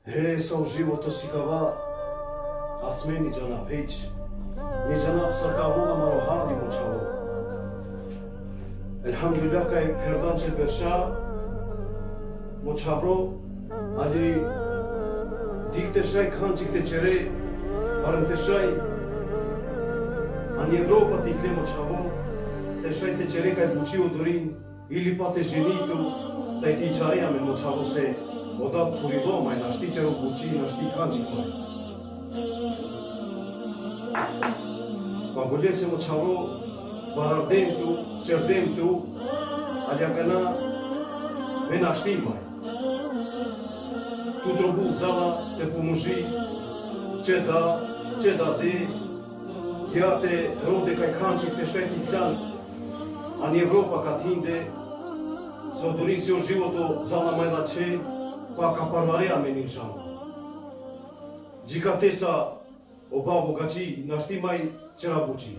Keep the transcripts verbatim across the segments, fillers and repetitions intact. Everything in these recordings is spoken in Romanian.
Е, са живото сикава, аз ме ни джана веч, ни джана в саркавона марохани мочаво. Елхамдулилlah кай пердан че берша, мочавро, али дикте шай канчикте чере, баранте шай, ан Европа тикле мочаво, те шай те чере кай бучио дорин, или пате жениту, тай ти чарея ме мочаво се, Odat purido mai naști ce robuci, naști canci mai. Bagulese mo charo, barardentu, cerdentu, aliagana, me naști mai. Tu drobul zala, te pomoži, ce da, ce da de, ja te rode kaj canci te šeti plan, an Evropa kad hinde, să dorisi o životo zala mai la ce, pa kaparvarea meninșan. Gicatesa o babo gaci, naști mai ce la buci.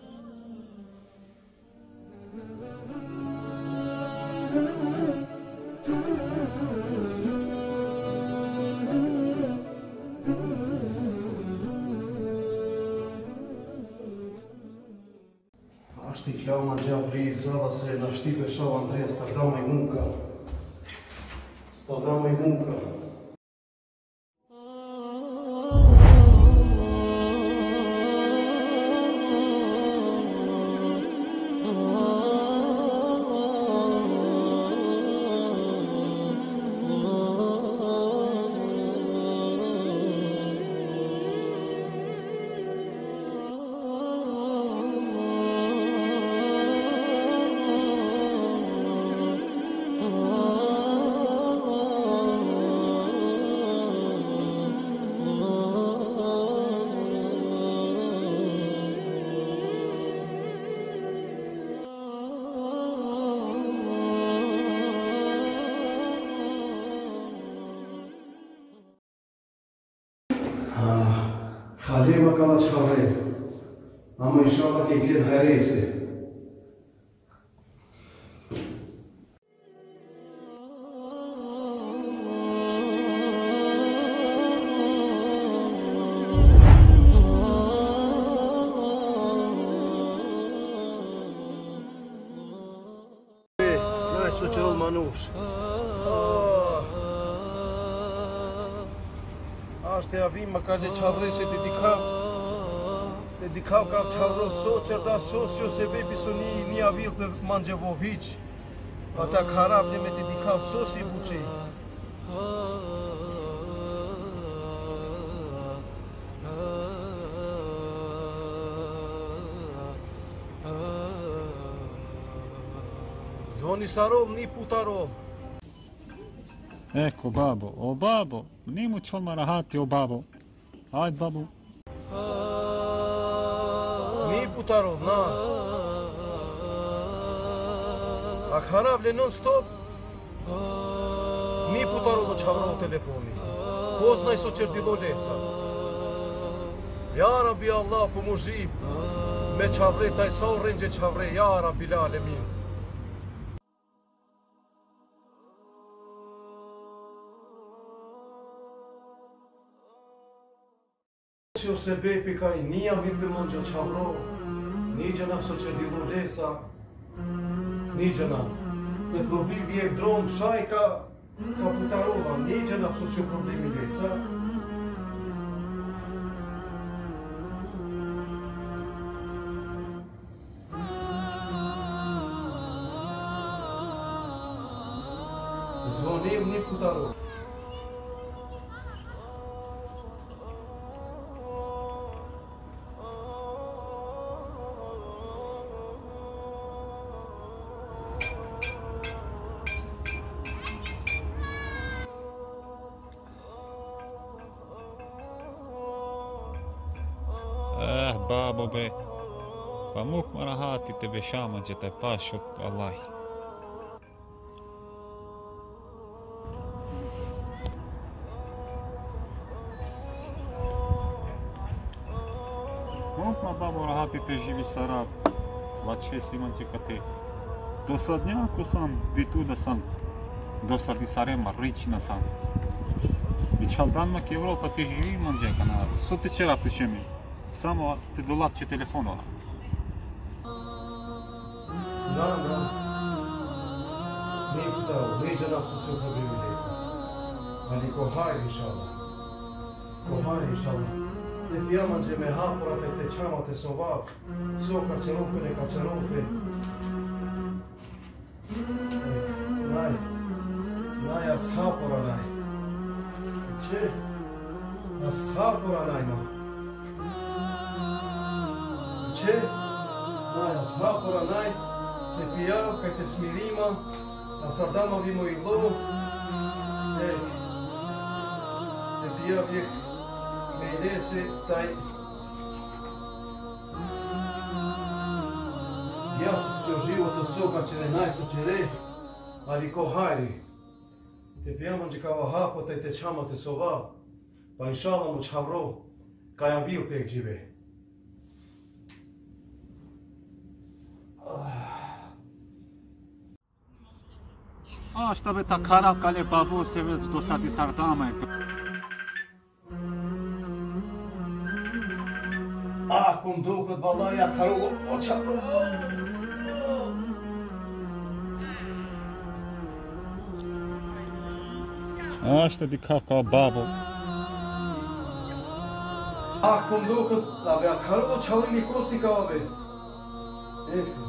Aști cleau mangea vrii zala să naști pe șau Andreea, starda mai munca. Starda mai munca. Halima kalaç havre, ama inşallah keklen herese. Най сочерол мануш. Aș te avim măcar de chavre se dedica dedica ca chavro so cerda socio se bebi soni ni avil pe manjevovic ata kharab ne me dedica so si buci Zvoni sarov ni putarov. Ecco babo, o babo, nimu čol marahati o babo. Ajde babo. Ni putarov, na. A kharavle non stop. Ni putarov do chavro telefoni. Poznaj so čerdilo lesa. Ya Rabbi Allah pomoži. Me chavre taj sa orenje chavre, ya Rabbil alemin. Se o sebe pe care ni avil pe mangea chavro, ni jana so čerdilo lesa, ni jana. Te probi vie drom shai ka kaputarova, ni jana so ce problemi lesa. Zvonil ni putarov. Eh babo be, pamuk marahati te beshama je te pashok Allah. Pamuk ma babo rahati te živi sarab, vače siman je kate. Dosadnjako sam, vitu da sam, dosadi sarema, rična sam. чалдан ма Европа ти живи манджа кана. Со те чера пичеми. Само те долапче телефонора. Да, да. Не путао, не джанав со се проблеми деса. Али кохай иншалла. Кохай иншалла. Te piamange me hapura te te chama te sovap. So kacerope ne kacerope. Nai. Nai as hapura nai. Ce? As hapura nai ma. Ce? Nai as hapura nai. Te piau ca te smirima. Astardama vimo ilo. Te piau vjek. Me idese taj jasët që život të soka që ne najso që re, ali ko hajri. Te pjamën që ka vahapo të te qama të sova, pa inshallah mu që havro, ka jam bil për e gjive. А, што бе та кара кале бабу се веќе до сати сардама е. Ah, cum duc ît valaia carul o ceapă. Asta di caca babo. Ah, cum duc ît avea carul o ceapă licosi ca abe. Extra.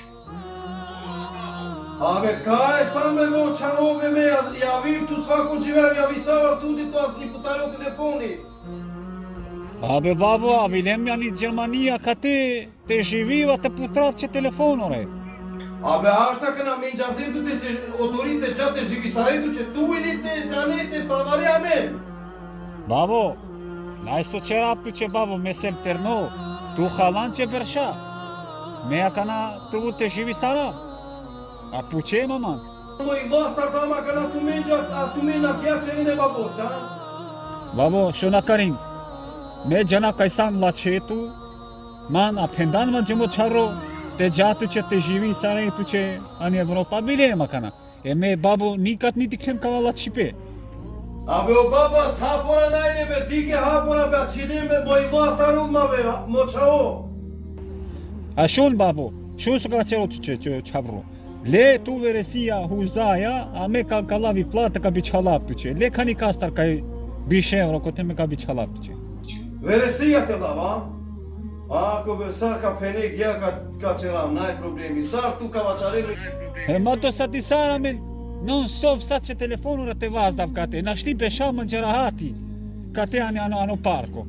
Abe, kaj sam me mo čarobe me, ja viv tu svaku dživer, ja visava tudi to as ni putare o telefoni. Абе бабо, а видем ја ни Германија кате те живива те путравче телефоноре. Абе ашта că n-am menjardin tu te otorite cea te jivisaretu ce tu ili te danete parvaria men. Бабо, нај со черапу че бабо месем терно, ту халан че берша. Меја кана ту те живисара. А пуче маман. Măi, vasta tama că na tu menja, a tu menja gheace ne babos, ha? Бабо, шо накарин? Ме джана кайсан лачету, ман апендан ман джемо чаро, те джату че те живи саре ту че ани Европа биле макана. Е ме бабо никат ни дикшем кава лачипе. Абе o baba hapora naile be dike hapora be çilim be măi, vasta rulma be moçao. А шон бабо, шо со качеро ту че че чабро. Ле ту вересија хузаја, а ме ка калави плата ка бичалап ту че. Ле кани кастар кај бише евро коте ме ка бичалап ту че. Veresia te dava? Ako be sar ka pene gja ka ka çeram, naj problemi. Sar tu ka vaçare. Е мато сати сара ме нон стоп сад че телефонура те ваздав кате. На шти беша манџерахати. Кате ани ано ано парко.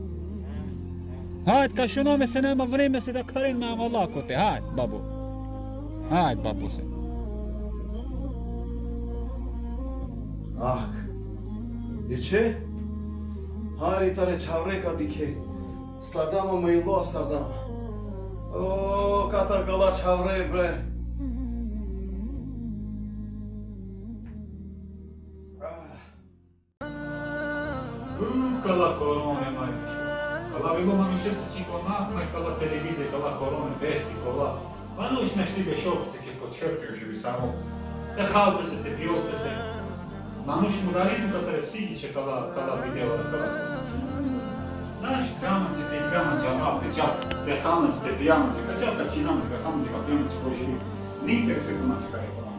Хајд ка шуно ме се нема време се да карен ме ама лако те. Хајд бабо. Хајд бабо се. Ak. De ce? Hari tare çavre ka dike. Stardama mă ilo Stardama. O, katar kala çavre bre. Kala korone mai. Kala vego mami še se čiko nahmaj, kala televize, kala korone, vesti, kala. Pa nu iš nešto be šopce, ke ko črpio živi samo. Te halbe se, te biote se. Manuš mu darinu da te psihiče kala, kala videla da kala. Znaš, kamanče, te kamanče, a te čak, te kamanče, te pijamanče, ka čak, ka činamanče, ka kamanče, ka pijamanče, ko živi. Nikak se kumače ka je korona.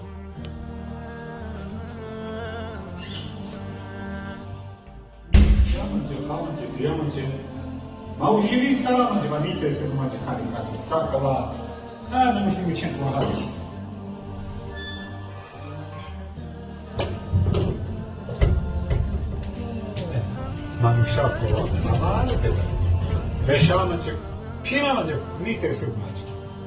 Kamanče, kamanče, pijamanče. Ma u živi salamanče, ma nikak se kumače ka je kasi. Sad kala, a ne možeš mi učen pomagati. Mami šapova, mali tebe. Bešamaček, piramaček, nikak se kumače.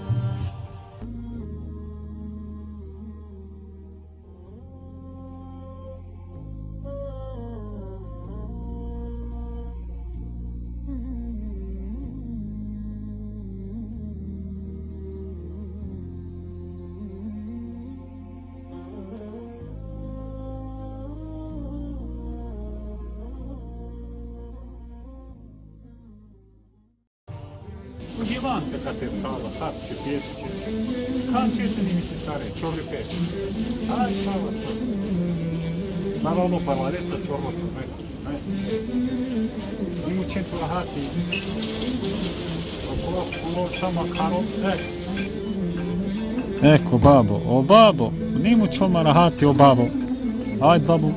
Uživanska kad te prava, hapće, pjesuće. Kan će se nimi se sare, čovri peče. Aj, prava, čovri. Naravno, parlaresa čorvoću, Imo cento lahati, okolo sama karo, eko babo, o babo, nimu čoma rahati o babo, ajde babo.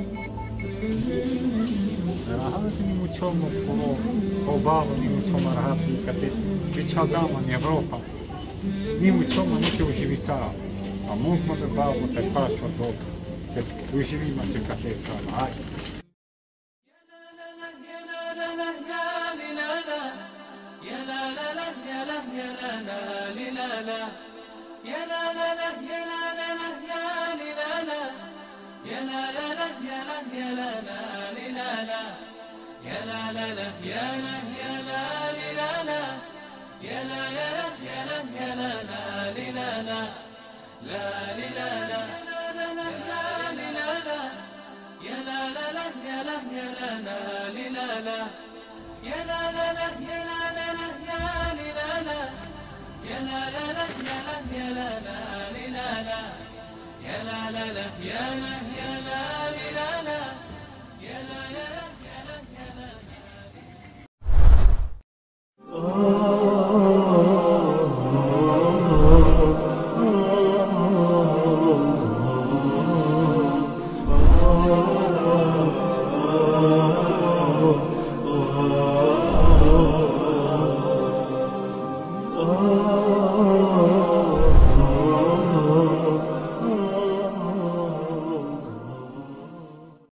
Rahati nimu čoma o babo, nimu čoma rahati, kad je veća gaman Evropa, nimu čoma niti uživicara, a možemo da babo te pašu od dobro, kad uživima će kad je čoma, ajde. يا لا لا يا لا